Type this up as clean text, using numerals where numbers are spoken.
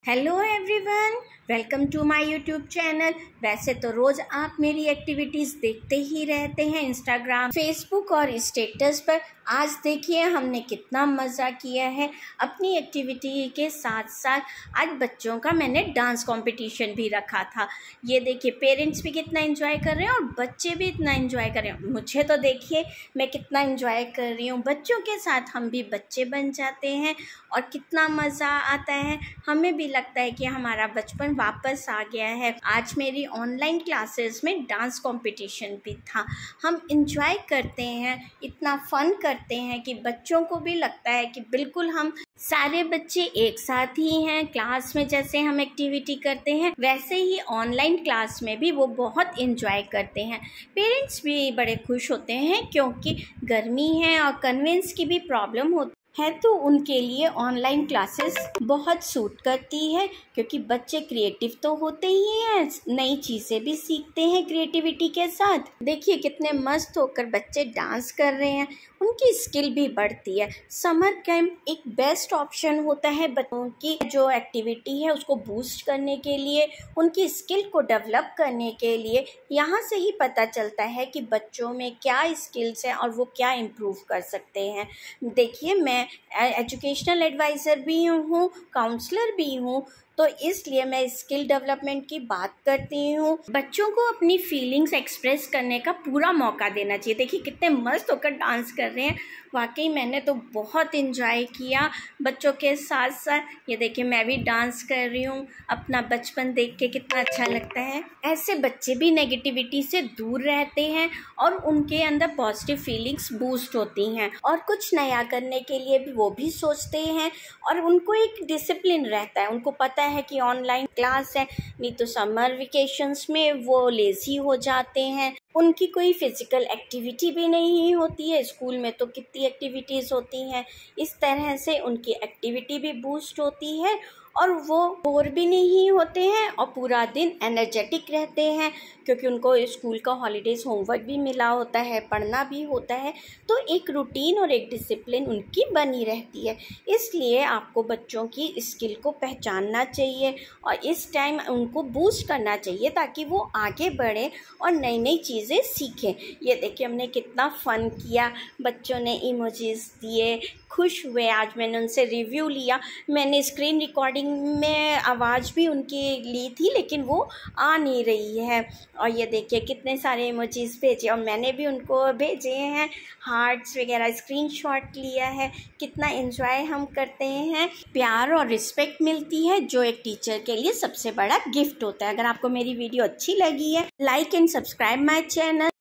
Hello everyone, welcome to my YouTube channel. वैसे तो रोज़ आप मेरी एक्टिविटीज़ देखते ही रहते हैं इंस्टाग्राम, फेसबुक और स्टेटस पर। आज देखिए हमने कितना मज़ा किया है अपनी एक्टिविटी के साथ साथ। आज बच्चों का मैंने डांस कंपटीशन भी रखा था। ये देखिए पेरेंट्स भी कितना एंजॉय कर रहे हैं और बच्चे भी इतना एंजॉय कर रहे हैं। मुझे तो देखिए मैं कितना एंजॉय कर रही हूँ। बच्चों के साथ हम भी बच्चे बन जाते हैं और कितना मज़ा आता है। हमें भी लगता है कि हमारा बचपन वापस आ गया है। आज मेरी ऑनलाइन क्लासेस में डांस कंपटीशन भी था। हम इंजॉय करते हैं, इतना फन करते हैं कि बच्चों को भी लगता है कि बिल्कुल हम सारे बच्चे एक साथ ही हैं। क्लास में जैसे हम एक्टिविटी करते हैं वैसे ही ऑनलाइन क्लास में भी वो बहुत इंजॉय करते हैं। पेरेंट्स भी बड़े खुश होते हैं क्योंकि गर्मी है और कन्वेंस की भी प्रॉब्लम होती है, तो उनके लिए ऑनलाइन क्लासेस बहुत सूट करती है क्योंकि बच्चे क्रिएटिव तो होते ही हैं, नई चीज़ें भी सीखते हैं क्रिएटिविटी के साथ। देखिए कितने मस्त होकर बच्चे डांस कर रहे हैं, उनकी स्किल भी बढ़ती है। समर कैंप एक बेस्ट ऑप्शन होता है बच्चों की जो एक्टिविटी है उसको बूस्ट करने के लिए, उनकी स्किल को डेवलप करने के लिए। यहाँ से ही पता चलता है कि बच्चों में क्या स्किल्स हैं और वो क्या इम्प्रूव कर सकते हैं। देखिए मैं एजुकेशनल एडवाइज़र भी हूँ, काउंसलर भी हूँ, तो इसलिए मैं स्किल डेवलपमेंट की बात करती हूँ। बच्चों को अपनी फीलिंग्स एक्सप्रेस करने का पूरा मौका देना चाहिए। देखिए कितने मस्त होकर डांस कर रहे हैं। वाकई मैंने तो बहुत इन्जॉय किया बच्चों के साथ साथ। ये देखिए मैं भी डांस कर रही हूँ, अपना बचपन देख के कितना अच्छा लगता है। ऐसे बच्चे भी नेगेटिविटी से दूर रहते हैं और उनके अंदर पॉजिटिव फीलिंग्स बूस्ट होती हैं और कुछ नया करने के लिए भी वो भी सोचते हैं और उनको एक डिसिप्लिन रहता है। उनको पता है कि ऑनलाइन क्लास है, नहीं तो समर वेकेशंस में वो लेज़ी हो जाते हैं। उनकी कोई फिज़िकल एक्टिविटी भी नहीं होती है, स्कूल में तो कितनी एक्टिविटीज़ होती हैं। इस तरह से उनकी एक्टिविटी भी बूस्ट होती है और वो बोर भी नहीं होते हैं और पूरा दिन एनर्जेटिक रहते हैं क्योंकि उनको स्कूल का हॉलीडेज़ होमवर्क भी मिला होता है, पढ़ना भी होता है, तो एक रूटीन और एक डिसिप्लिन उनकी बनी रहती है। इसलिए आपको बच्चों की स्किल को पहचानना चाहिए और इस टाइम उनको बूस्ट करना चाहिए ताकि वो आगे बढ़ें और नई नई चीज़ें सीखें। ये देखिए हमने कितना फ़न किया, बच्चों ने इमोजीज दिए, खुश हुए। आज मैंने उनसे रिव्यू लिया, मैंने स्क्रीन रिकॉर्डिंग में आवाज़ भी उनकी ली थी लेकिन वो आ नहीं रही है। और ये देखिए कितने सारे इमोजीज भेजे और मैंने भी उनको भेजे हैं, हार्ट्स वगैरह स्क्रीनशॉट लिया है। कितना एंजॉय हम करते हैं, प्यार और रिस्पेक्ट मिलती है जो एक टीचर के लिए सबसे बड़ा गिफ्ट होता है। अगर आपको मेरी वीडियो अच्छी लगी है, like and subscribe my channel.